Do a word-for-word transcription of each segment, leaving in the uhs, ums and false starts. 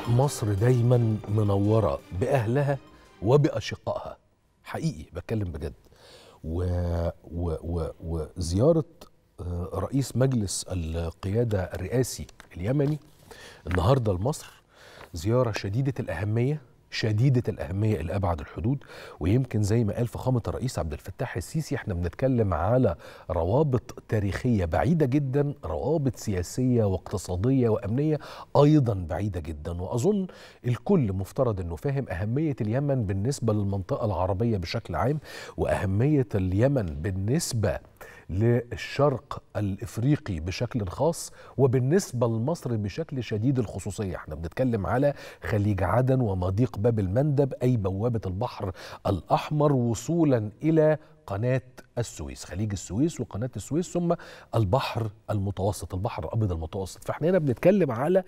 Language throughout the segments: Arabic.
مصر دايما منورة بأهلها وبأشقائها، حقيقي بتكلم بجد. و... و... و... وزيارة آه، رئيس مجلس القيادة الرئاسي اليمني النهاردة لمصر زيارة شديدة الأهمية، شديدة الأهمية إلى أبعد الحدود. ويمكن زي ما قال فخامة الرئيس عبد الفتاح السيسي، احنا بنتكلم على روابط تاريخية بعيدة جدا، روابط سياسية واقتصادية وأمنية أيضا بعيدة جدا. وأظن الكل مفترض أنه فاهم أهمية اليمن بالنسبة للمنطقة العربية بشكل عام، وأهمية اليمن بالنسبة للشرق الإفريقي بشكل خاص، وبالنسبة لمصر بشكل شديد الخصوصية. احنا بنتكلم على خليج عدن ومضيق باب المندب، أي بوابة البحر الأحمر وصولا إلى قناة السويس، خليج السويس وقناة السويس، ثم البحر المتوسط، البحر الأبيض المتوسط. فاحنا هنا بنتكلم على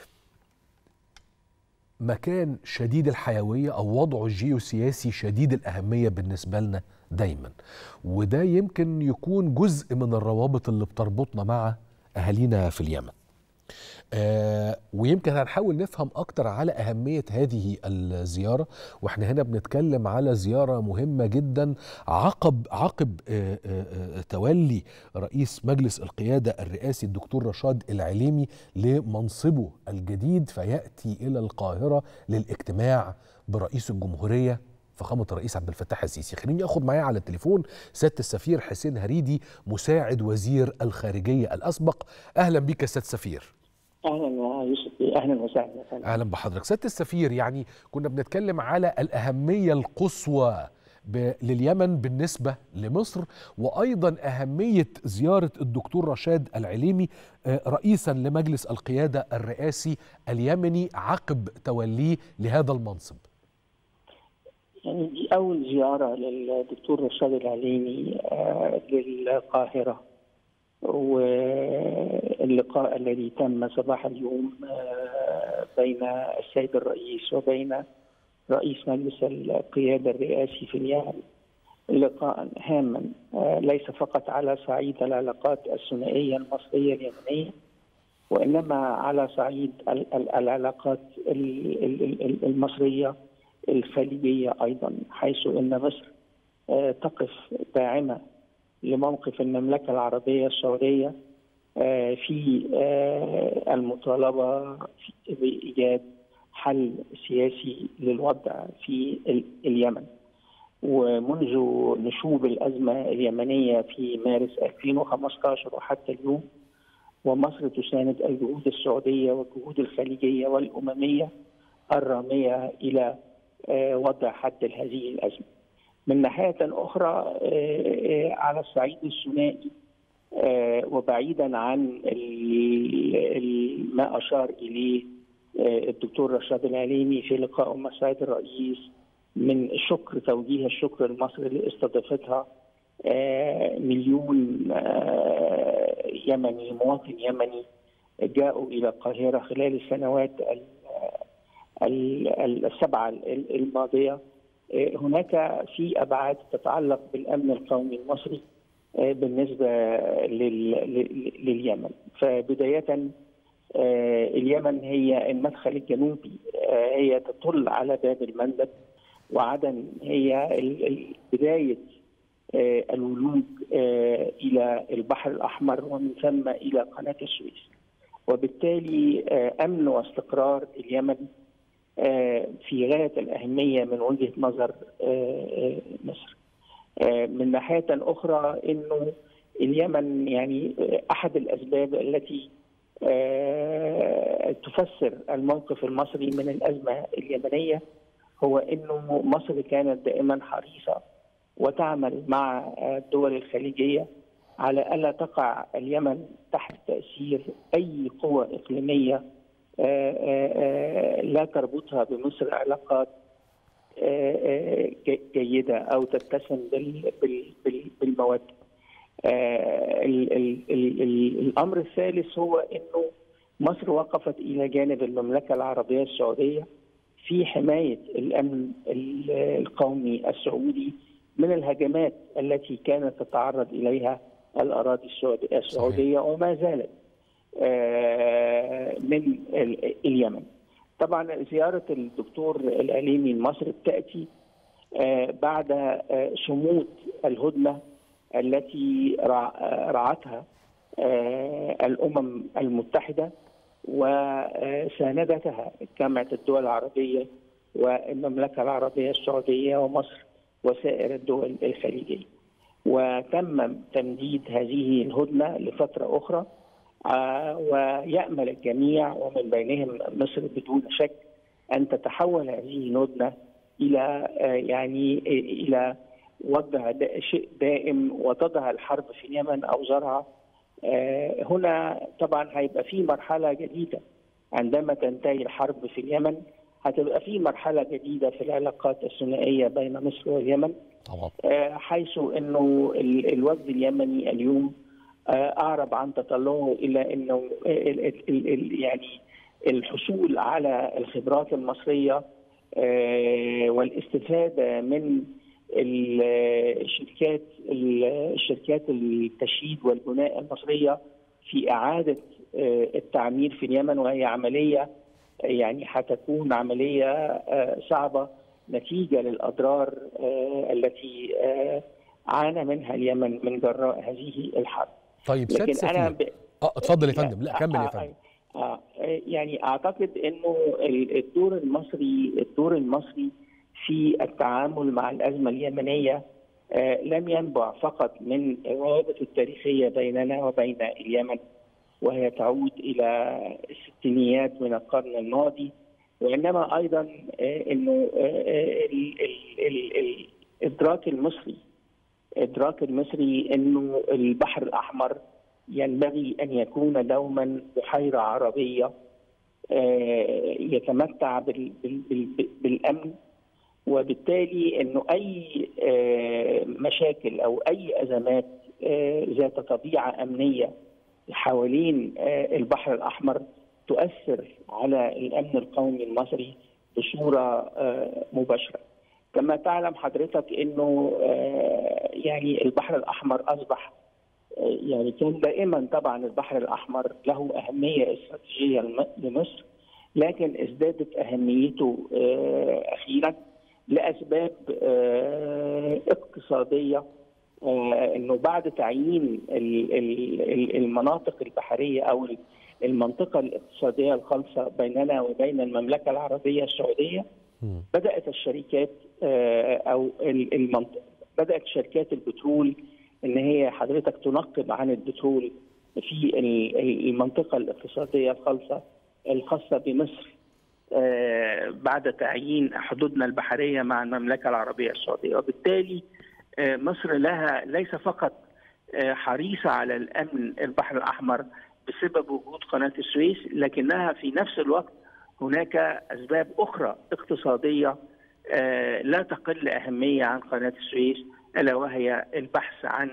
مكان شديد الحيوية أو وضعه الجيوسياسي شديد الأهمية بالنسبة لنا دايما. وده يمكن يكون جزء من الروابط اللي بتربطنا مع أهالينا في اليمن. آه ويمكن هنحاول نفهم أكتر على أهمية هذه الزيارة، وإحنا هنا بنتكلم على زيارة مهمة جدا عقب عقب آه آه آه تولي رئيس مجلس القيادة الرئاسي الدكتور رشاد العليمي لمنصبه الجديد، فيأتي إلى القاهرة للاجتماع برئيس الجمهورية فخامة الرئيس عبد الفتاح السيسي. خليني أخد معايا على التليفون سيادة السفير حسين هريدي، مساعد وزير الخارجية الأسبق. أهلا بك يا سيادة السفير. اهلا يا يوسف، اهلا وسهلا. اهلا بحضرتك سياده السفير. يعني كنا بنتكلم على الاهميه القصوى لليمن بالنسبه لمصر، وايضا اهميه زياره الدكتور رشاد العليمي رئيسا لمجلس القياده الرئاسي اليمني عقب توليه لهذا المنصب. يعني دي اول زياره للدكتور رشاد العليمي للقاهره، واللقاء الذي تم صباح اليوم بين السيد الرئيس وبين رئيس مجلس القيادة الرئاسي في اليمن لقاء هاما، ليس فقط على صعيد العلاقات الثنائية المصرية اليمنية، وإنما على صعيد العلاقات المصرية الخليجية أيضا، حيث أن مصر تقف داعمة لموقف المملكة العربية السعودية في المطالبة بإيجاد حل سياسي للوضع في اليمن. ومنذ نشوب الأزمة اليمنية في مارس ألفين وخمسة عشر وحتى اليوم، ومصر تساند الجهود السعودية والجهود الخليجية والأممية الرامية إلى وضع حد لهذه الأزمة. من ناحية أخرى على الصعيد الثنائي وبعيدا عن ما أشار إليه الدكتور رشاد العليمي في لقائه مع السيد الرئيس من شكر توجيه الشكر لمصر لاستضافتها مليون يمني، مواطن يمني جاءوا إلى القاهرة خلال السنوات السبعة الماضية. هناك في أبعاد تتعلق بالأمن القومي المصري بالنسبة لليمن. فبداية اليمن هي المدخل الجنوبي، هي تطل على باب المندب، وعدن هي بداية الولوج إلى البحر الأحمر ومن ثم إلى قناة السويس. وبالتالي أمن واستقرار اليمن في غاية الأهمية من وجهة نظر مصر. من ناحية أخرى أنه اليمن يعني أحد الأسباب التي تفسر الموقف المصري من الأزمة اليمنية هو أنه مصر كانت دائما حريصة وتعمل مع الدول الخليجية على ألا تقع اليمن تحت تأثير أي قوى إقليمية لا تربطها بمصر علاقات جيدة أو تتسم بالمودة. الأمر الثالث هو أنه مصر وقفت إلى جانب المملكة العربية السعودية في حماية الأمن القومي السعودي من الهجمات التي كانت تتعرض إليها الأراضي السعودية وما زالت من اليمن. طبعا زيارة الدكتور العليمي لمصر تأتي بعد صمود الهدنة التي رعتها الأمم المتحدة وساندتها جامعة الدول العربية والمملكة العربية السعودية ومصر وسائر الدول الخليجية، وتم تمديد هذه الهدنة لفترة أخرى، ويأمل الجميع ومن بينهم مصر بدون شك أن تتحول هذه الهدنة إلى يعني إلى وضع شيء دائم وتضع الحرب في اليمن أوزارها. هنا طبعا هيبقى في مرحلة جديدة عندما تنتهي الحرب في اليمن، هتبقى في مرحلة جديدة في العلاقات الثنائية بين مصر واليمن طبعا، حيث انه الوفد اليمني اليوم اعرب عن تطلعه الى انه يعني الحصول على الخبرات المصرية والاستفادة من الشركات الشركات التشييد والبناء المصرية في إعادة التعمير في اليمن، وهي عملية يعني هتكون عملية صعبة نتيجة للأضرار التي عانى منها اليمن من جراء هذه الحرب. طيب سيادة السفير، أنا ب... اه اتفضل يا فندم. لا كمل يا فندم. آه يعني أعتقد إنه الدور المصري الدور المصري في التعامل مع الأزمة اليمنية آه لم ينبع فقط من الروابط التاريخية بيننا وبين اليمن، وهي تعود إلى الستينيات من القرن الماضي، وإنما أيضا آه إنه آه الإدراك المصري إدراك المصري إنه البحر الأحمر ينبغي أن يكون دوما بحيرة عربية آه يتمتع بالأمن، وبالتالي انه اي مشاكل او اي ازمات ذات طبيعه امنيه حوالين البحر الاحمر تؤثر على الامن القومي المصري بصوره مباشره. كما تعلم حضرتك انه يعني البحر الاحمر اصبح يعني كان دائما طبعا البحر الاحمر له اهميه استراتيجيه لمصر، لكن ازدادت اهميته اخيرا لأسباب اقتصادية، أنه بعد تعيين المناطق البحرية أو المنطقة الاقتصادية الخالصة بيننا وبين المملكة العربية السعودية، بدأت الشركات أو المنطقة بدأت شركات البترول أن هي حضرتك تنقب عن البترول في المنطقة الاقتصادية الخالصة الخاصة بمصر بعد تعيين حدودنا البحرية مع المملكة العربية السعودية. وبالتالي مصر لها ليس فقط حريصة على الأمن البحر الأحمر بسبب وجود قناة السويس، لكنها في نفس الوقت هناك أسباب أخرى اقتصادية لا تقل أهمية عن قناة السويس، ألا وهي البحث عن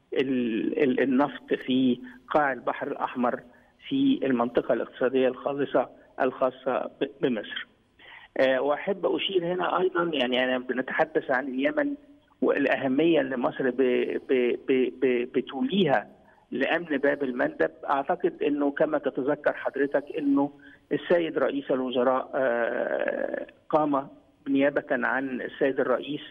النفط في قاع البحر الأحمر في المنطقة الاقتصادية الخالصة الخاصة بمصر. وأحب أشير هنا أيضا، يعني أنا بنتحدث عن اليمن والأهمية اللي مصر بتوليها لأمن باب المندب. أعتقد أنه كما تتذكر حضرتك أنه السيد رئيس الوزراء قام بنيابة عن السيد الرئيس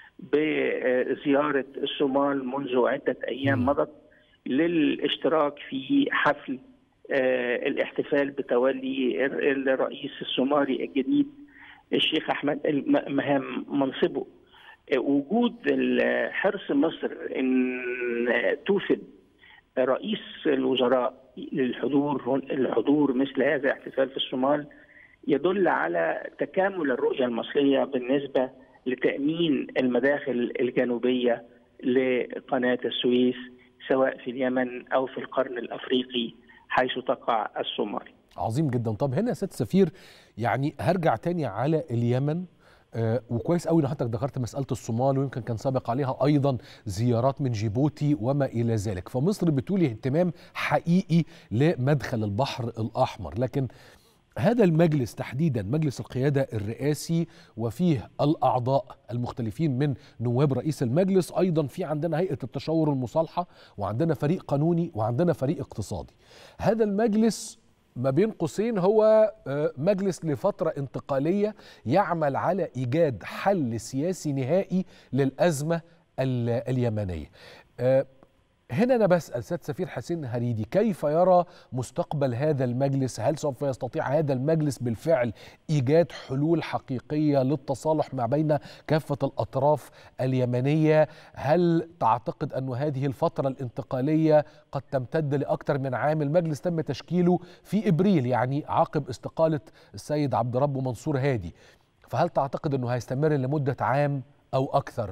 بزيارة الصومال منذ عدة أيام مضت للاشتراك في حفل الاحتفال بتولي الرئيس الصومالي الجديد الشيخ أحمد مهام منصبه. وجود حرص مصر أن توفد رئيس الوزراء للحضور الحضور مثل هذا الاحتفال في الصومال يدل على تكامل الرؤية المصرية بالنسبة لتأمين المداخل الجنوبية لقناة السويس سواء في اليمن أو في القرن الأفريقي حيث تقع الصومال. عظيم جدا. طب هنا يا سيادة السفير، يعني هرجع تاني على اليمن، آه وكويس قوي ان حضرتك ذكرت مساله الصومال، ويمكن كان سابق عليها ايضا زيارات من جيبوتي وما الى ذلك، فمصر بتولي اهتمام حقيقي لمدخل البحر الاحمر. لكن هذا المجلس تحديدا مجلس القياده الرئاسي وفيه الاعضاء المختلفين من نواب رئيس المجلس، ايضا في عندنا هيئه التشاور المصالحه، وعندنا فريق قانوني، وعندنا فريق اقتصادي. هذا المجلس ما بين قوسين هو مجلس لفترة انتقالية يعمل على إيجاد حل سياسي نهائي للأزمة اليمنية. هنا أنا بسأل سيادة السفير حسين هريدي، كيف يرى مستقبل هذا المجلس؟ هل سوف يستطيع هذا المجلس بالفعل إيجاد حلول حقيقية للتصالح ما بين كافة الأطراف اليمنية؟ هل تعتقد أن هذه الفترة الانتقالية قد تمتد لأكثر من عام؟ المجلس تم تشكيله في إبريل، يعني عقب استقالة السيد عبد ربه منصور هادي، فهل تعتقد أنه هيستمر لمدة عام أو أكثر؟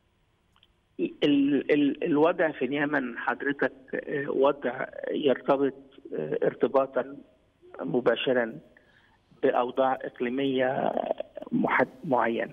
ال ال الوضع في اليمن حضرتك وضع يرتبط ارتباطا مباشرا بأوضاع إقليمية معينة.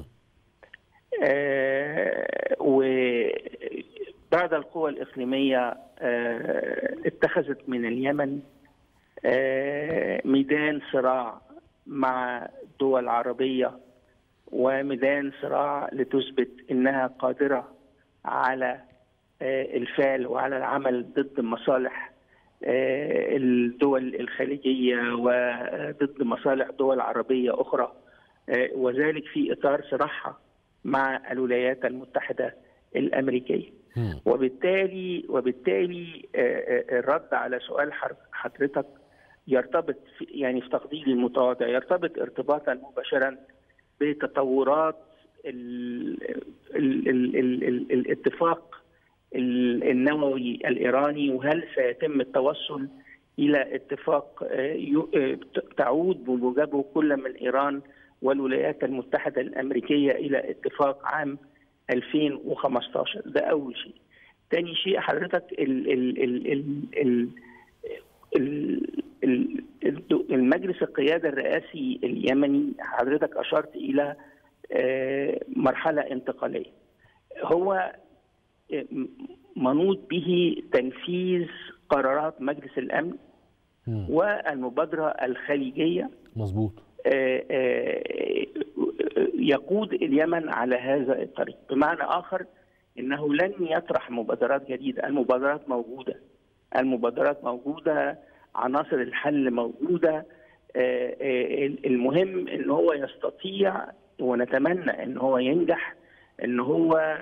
آه وبعض القوى الإقليمية آه اتخذت من اليمن آه ميدان صراع مع دول عربية، وميدان صراع لتثبت أنها قادرة على الفعل وعلى العمل ضد مصالح الدول الخليجية وضد مصالح دول عربية أخرى، وذلك في إطار صراعها مع الولايات المتحدة الأمريكية. وبالتالي وبالتالي الرد على سؤال حضرتك يرتبط في يعني في تقديري المتواضع يرتبط ارتباطا مباشرا بتطورات ال ال ال ال ال الاتفاق النووي الإيراني، وهل سيتم التوصل إلى اتفاق تعود بموجبه كل من إيران والولايات المتحدة الأمريكية إلى اتفاق عام ألفين وخمسة عشر. ده أول شيء. ثاني شيء حضرتك ال ال ال ال ال ال المجلس القيادة الرئاسي اليمني حضرتك أشرت إلى مرحلة انتقالية، هو منوط به تنفيذ قرارات مجلس الأمن م. والمبادرة الخليجية. مظبوط. يقود اليمن على هذا الطريق، بمعنى آخر أنه لن يطرح مبادرات جديدة. المبادرات موجودة المبادرات موجودة عناصر الحل موجودة. المهم أنه هو يستطيع، ونتمنى أنه هو ينجح، أنه هو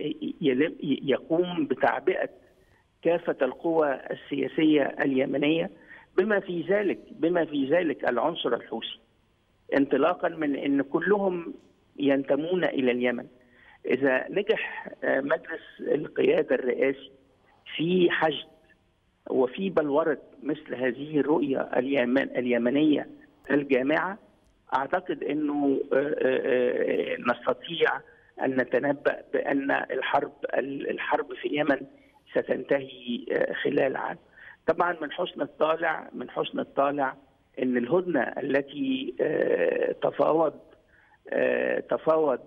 يقوم بتعبئة كافة القوى السياسية اليمنية، بما في ذلك بما في ذلك العنصر الحوثي، انطلاقا من أن كلهم ينتمون إلى اليمن. إذا نجح مجلس القيادة الرئاسي في حشد وفي بلورة مثل هذه الرؤية اليمنية الجامعة، أعتقد أنه نستطيع أن نتنبأ بأن الحرب الحرب في اليمن ستنتهي خلال عام. طبعا من حسن الطالع من حسن الطالع أن الهدنة التي تفاوض تفاوض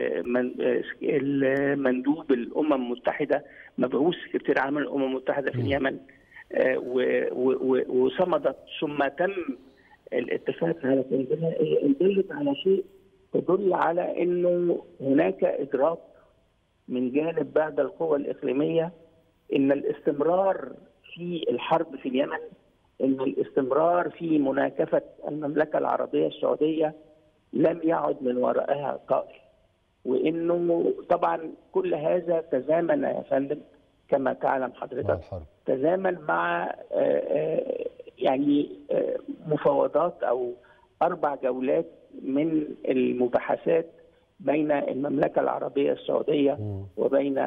مندوب الأمم المتحدة، مبعوث سكرتير عام الأمم المتحدة في اليمن، وصمدت ثم تم الاتفاق على تنزيلها، دلت على شيء تدل على انه هناك ادراك من جانب بعض القوى الاقليميه ان الاستمرار في الحرب في اليمن، ان الاستمرار في مناكفه المملكه العربيه السعوديه لم يعد من ورائها طائل، وانه طبعا كل هذا تزامن يا فندم كما تعلم حضرتك، تزامن مع يعني مفاوضات او اربع جولات من المباحثات بين المملكه العربيه السعوديه وبين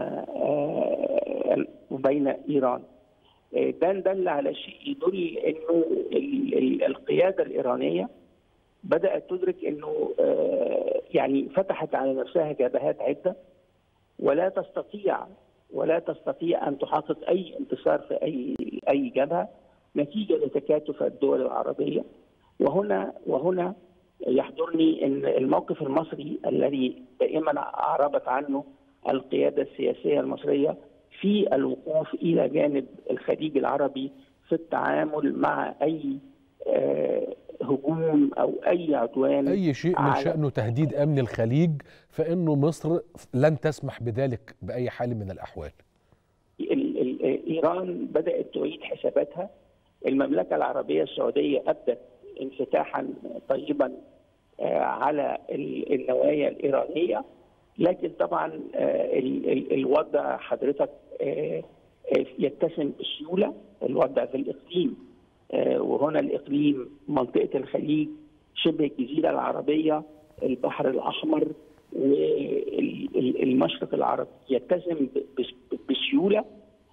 وبين ايران. ده دل على شيء يدل انه القياده الايرانيه بدات تدرك انه يعني فتحت على نفسها جبهات عده، ولا تستطيع ولا تستطيع ان تحقق اي انتصار في اي اي جبهه نتيجه لتكاتف الدول العربيه. وهنا وهنا يحضرني ان الموقف المصري الذي دائما اعربت عنه القياده السياسيه المصريه في الوقوف الى جانب الخليج العربي في التعامل مع اي هجوم او اي عدوان، اي شيء من شأنه تهديد امن الخليج، فانه مصر لن تسمح بذلك باي حال من الاحوال. ايران بدات تعيد حساباتها المملكة العربية السعودية أبدت انفتاحا طيبا على النوايا الإيرانية، لكن طبعا الوضع حضرتك يتسم بالسيولة. الوضع في الإقليم، وهنا الإقليم منطقة الخليج، شبه الجزيرة العربية، البحر الأحمر والمشرق العربي يتسم بسيولة.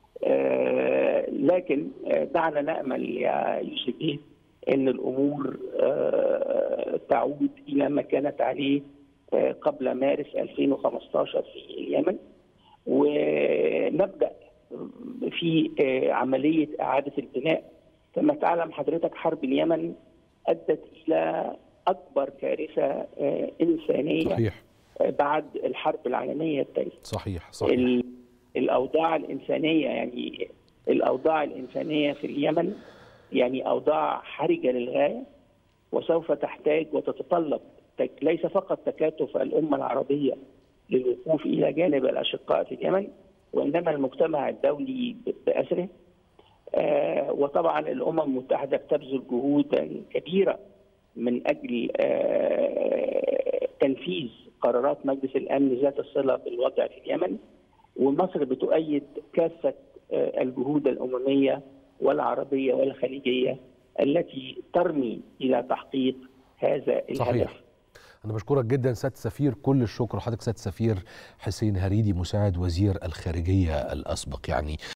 لكن دعنا نأمل يا يوسف بيه أن الأمور تعود إلى ما كانت عليه قبل مارس ألفين وخمسة عشر في اليمن، ونبدأ في عملية إعادة البناء. كما تعلم حضرتك حرب اليمن أدت إلى أكبر كارثة إنسانية صحيح. بعد الحرب العالمية الثانية. صحيح صحيح. الأوضاع الإنسانية يعني الأوضاع الإنسانية في اليمن يعني أوضاع حرجة للغاية، وسوف تحتاج وتتطلب ليس فقط تكاتف الأمة العربية للوقوف إلى جانب الأشقاء في اليمن، وإنما المجتمع الدولي بأسره. آه وطبعا الأمم المتحدة بتبذل جهودا كبيرة من أجل آه تنفيذ قرارات مجلس الأمن ذات الصلة بالوضع في اليمن، ومصر بتؤيد كافة آه الجهود الأممية والعربية والخليجية التي ترمي إلى تحقيق هذا الهدف. صحيح. أنا بشكرك جدا سيادة السفير، كل الشكر لحضرتك سيادة السفير حسين هريدي مساعد وزير الخارجية الأسبق. يعني